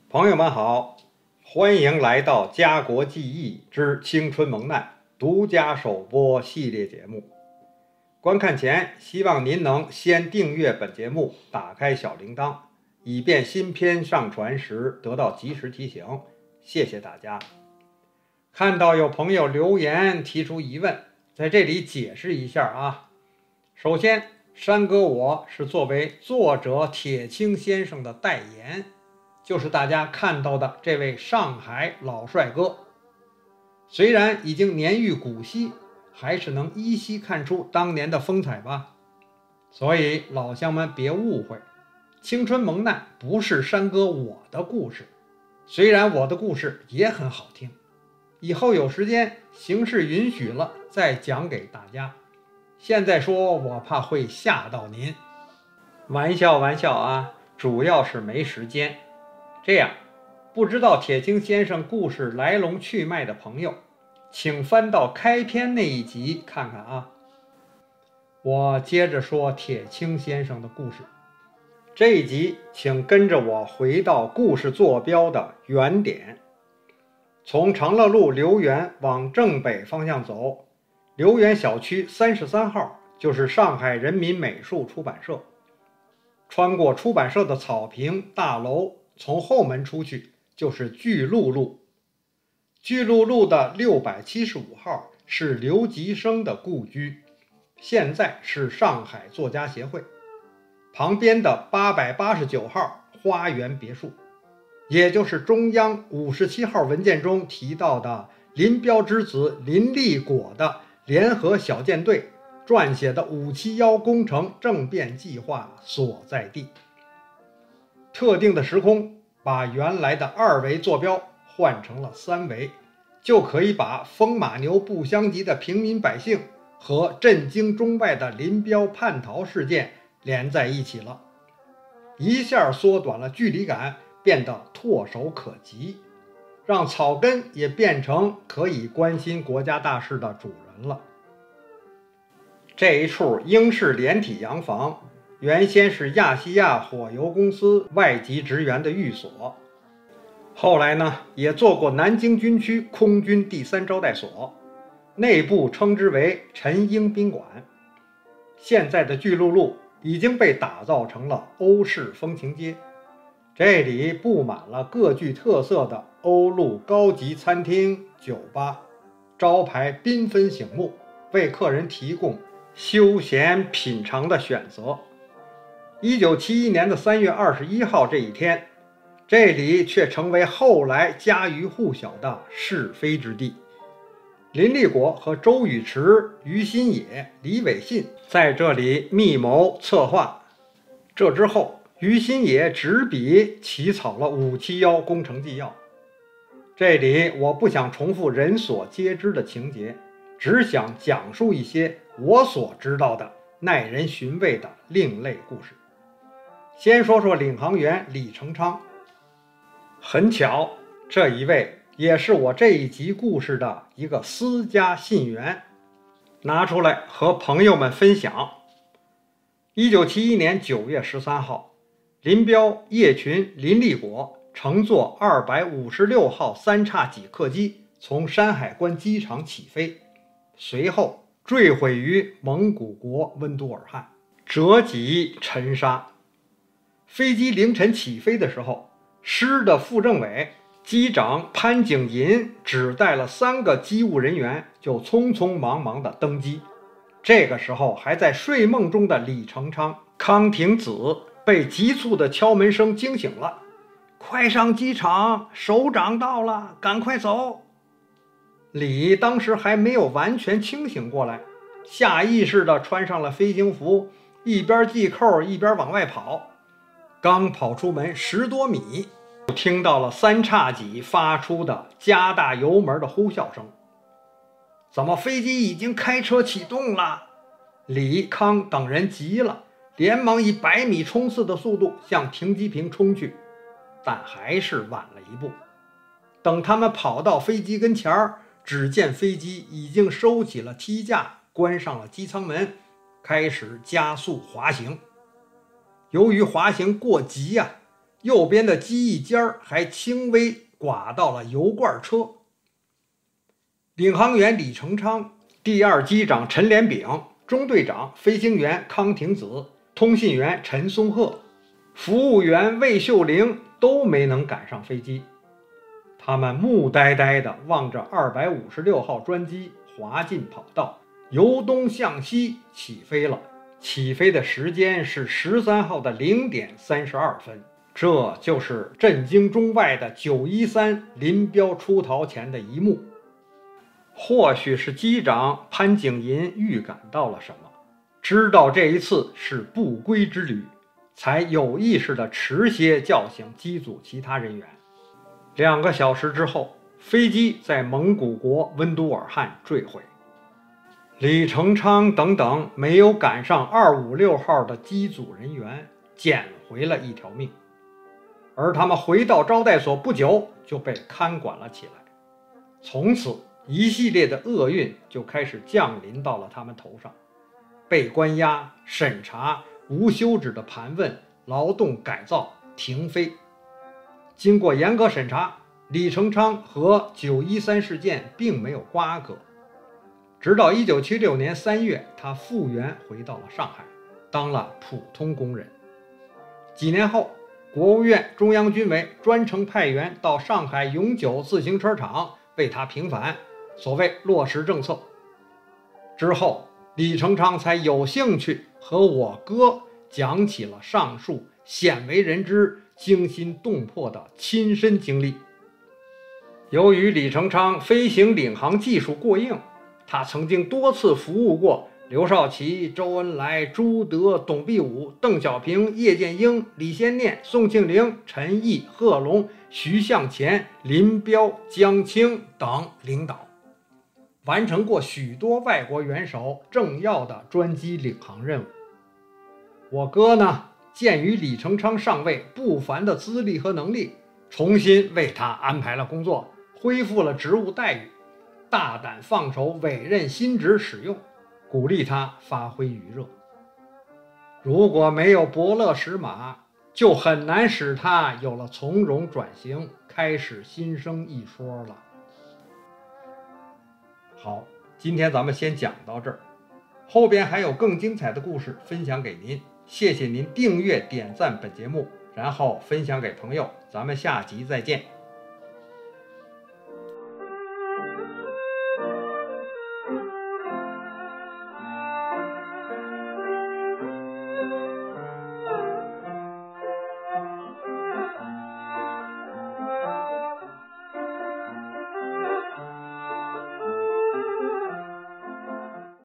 朋友们好，欢迎来到家国记忆之青春蒙难独家首播系列节目。观看前，希望您能先订阅本节目，打开小铃铛，以便新片上传时得到及时提醒。谢谢大家。看到有朋友留言提出疑问，在这里解释一下啊。首先，山哥我是作为作者铁青先生的代言，就是大家看到的这位上海老帅哥。虽然已经年逾古稀，还是能依稀看出当年的风采吧。所以老乡们别误会，青春蒙难不是山哥我的故事，虽然我的故事也很好听，以后有时间形势允许了再讲给大家。现在说我怕会吓到您，玩笑啊，主要是没时间。这样，不知道铁青先生故事来龙去脉的朋友，请翻到开篇那一集看看啊。我接着说铁青先生的故事。这一集请跟着我回到故事坐标的原点，从长乐路留园往正北方向走，留园小区33号就是上海人民美术出版社。穿过出版社的草坪大楼，从后门出去就是巨鹿路。巨鹿路的675号是刘吉生的故居，现在是上海作家协会。旁边的889号花园别墅，也就是中央57号文件中提到的林彪之子林立果的联合小舰队撰写的571工程政变计划所在地。特定的时空把原来的2维坐标换成了3维，就可以把风马牛不相及的平民百姓和震惊中外的林彪叛逃事件连在一起了，一下缩短了距离感，变得唾手可及，让草根也变成可以关心国家大事的主人了。这一处英式连体洋房原先是亚细亚火油公司外籍职员的寓所，后来呢也做过南京军区空军第3招待所，内部称之为陈英宾馆。现在的巨鹿路已经被打造成了欧式风情街，这里布满了各具特色的欧陆高级餐厅、酒吧，招牌缤纷醒目，为客人提供休闲品尝的选择。1971年的3月21号这一天，这里却成为后来家喻户晓的是非之地。林立果和周宇驰、于新野、李伟信在这里密谋策划，这之后于新野执笔起草了571工程纪要。这里我不想重复人所皆知的情节，只想讲述一些我所知道的耐人寻味的另类故事。先说说领航员李成昌。很巧，这一位也是我这一集故事的一个私家信源，拿出来和朋友们分享。1971年9月13号，林彪、叶群、林立果乘坐256号3叉戟客机从山海关机场起飞，随后坠毁于蒙古国温都尔汗，折戟沉沙。飞机凌晨起飞的时候，师的副政委机长潘景寅只带了3个机务人员就匆匆忙忙地登机。这个时候还在睡梦中的李成昌、康廷子被急促的敲门声惊醒了，快上机场，首长到了，赶快走。李当时还没有完全清醒过来，下意识地穿上了飞行服，一边系扣一边往外跑。刚跑出门10多米，听到了3叉戟发出的加大油门的呼啸声。怎么飞机已经开车启动了？李康等人急了，连忙以100米冲刺的速度向停机坪冲去，但还是晚了一步。等他们跑到飞机跟前，只见飞机已经收起了梯架，关上了机舱门，开始加速滑行。由于滑行过急右边的机翼尖还轻微刮到了油罐车。领航员李成昌、第二机长陈连炳、中队长飞行员康廷子、通信员陈松鹤、服务员魏秀玲都没能赶上飞机。他们木呆呆地望着256号专机滑进跑道，由东向西起飞了。起飞的时间是13号的0点32分，这就是震惊中外的913临标出逃前的一幕。或许是机长潘景寅预感到了什么，知道这一次是不归之旅，才有意识地迟些叫醒机组其他人员。2个小时之后，飞机在蒙古国温都尔汗坠毁。李成昌等等没有赶上256号的机组人员捡回了一条命，而他们回到招待所不久就被看管了起来。从此一系列的厄运就开始降临到了他们头上：被关押、审查、无休止的盘问、劳动改造、停飞。经过严格审查，李成昌和913事件并没有瓜葛。直到1976年3月，他复员回到了上海，当了普通工人。几年后，国务院中央军委专程派员到上海永久自行车厂为他平反，所谓落实政策。之后，李成昌才有兴趣和我哥讲起了上述鲜为人知、惊心动魄的亲身经历。由于李成昌飞行领航技术过硬，他曾经多次服务过刘少奇、周恩来、朱德、董必武、邓小平、叶剑英、李先念、宋庆龄、陈毅、贺龙、徐向前、林彪、江青等领导，完成过许多外国元首政要的专机领航任务。我哥呢，鉴于李成昌上尉不凡的资历和能力，重新为他安排了工作，恢复了职务待遇，大胆放手委任新职使用，鼓励他发挥余热。如果没有伯乐识马，就很难使他有了从容转型、开始新生一说了。好，今天咱们先讲到这儿，后边还有更精彩的故事分享给您。谢谢您订阅、点赞本节目，然后分享给朋友。咱们下集再见。